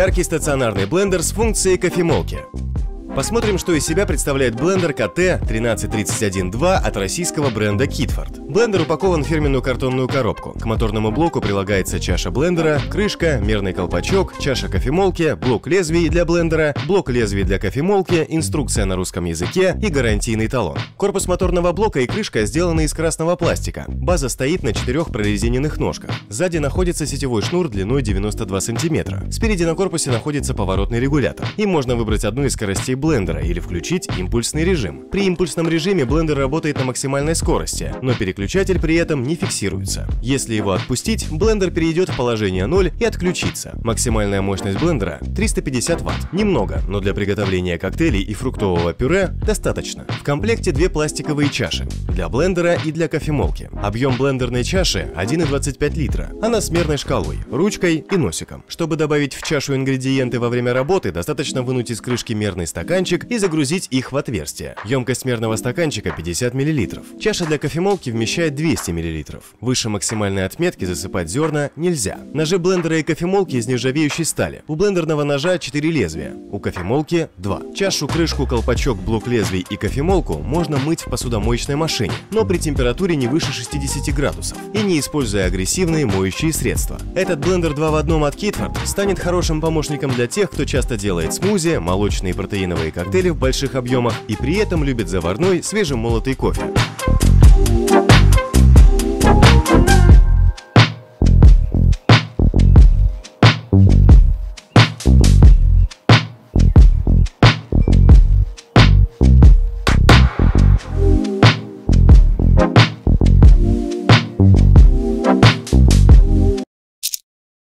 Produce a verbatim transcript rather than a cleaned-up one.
Яркий стационарный блендер с функцией кофемолки. Посмотрим, что из себя представляет блендер ка тэ тринадцать тридцать один два от российского бренда Kidford. Блендер упакован в фирменную картонную коробку. К моторному блоку прилагается чаша блендера, крышка, мерный колпачок, чаша кофемолки, блок лезвий для блендера, блок лезвий для кофемолки, инструкция на русском языке и гарантийный талон. Корпус моторного блока и крышка сделаны из красного пластика. База стоит на четырех прорезиненных ножках. Сзади находится сетевой шнур длиной девяносто два сантиметра. Спереди на корпусе находится поворотный регулятор. Им можно выбрать одну из скоростей блендера или включить импульсный режим. При импульсном режиме блендер работает на максимальной скорости, но переключатель при этом не фиксируется. Если его отпустить, блендер перейдет в положение ноль и отключится. Максимальная мощность блендера триста пятьдесят ватт. Немного, но для приготовления коктейлей и фруктового пюре достаточно. В комплекте две пластиковые чаши для блендера и для кофемолки. Объем блендерной чаши один и двадцать пять литра. Она с мерной шкалой, ручкой и носиком. Чтобы добавить в чашу ингредиенты во время работы, достаточно вынуть из крышки мерный стаканчик и загрузить их в отверстие. Емкость мерного стаканчика пятьдесят миллилитров. Чаша для кофемолки вмещает двести миллилитров. Выше максимальной отметки засыпать зерна нельзя. Ножи блендера и кофемолки из нержавеющей стали. У блендерного ножа четыре лезвия, у кофемолки два. Чашу, крышку, колпачок, блок лезвий и кофемолку можно мыть в посудомоечной машине, но при температуре не выше шестидесяти градусов и не используя агрессивные моющие средства. Этот блендер два в одном от Kidford станет хорошим помощником для тех, кто часто делает смузи, молочные и протеиновые коктейли в больших объемах и при этом любит заварной свежемолотый кофе.